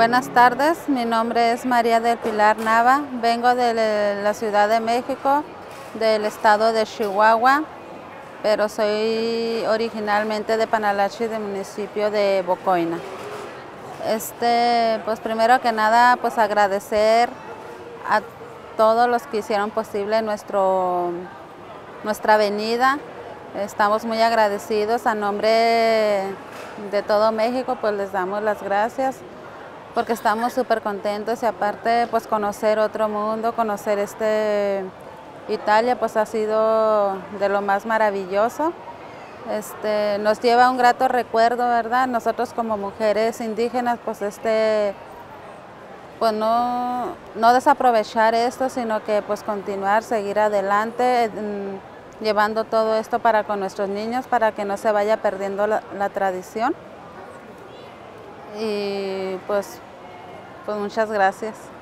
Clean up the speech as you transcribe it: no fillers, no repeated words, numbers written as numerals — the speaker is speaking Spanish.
Buenas tardes, mi nombre es María del Pilar Nava, vengo de la Ciudad de México, del estado de Chihuahua, pero soy originalmente de Panalachi, del municipio de Bocoina. Pues primero que nada, pues agradecer a todos los que hicieron posible nuestra venida. Estamos muy agradecidos. A nombre de todo México, pues les damos las gracias porque estamos súper contentos y aparte pues conocer otro mundo, conocer Italia pues ha sido de lo más maravilloso. Nos lleva un grato recuerdo, ¿verdad? Nosotros como mujeres indígenas pues pues no desaprovechar esto, sino que pues continuar, seguir adelante, llevando todo esto para con nuestros niños, para que no se vaya perdiendo la tradición. Y pues muchas gracias.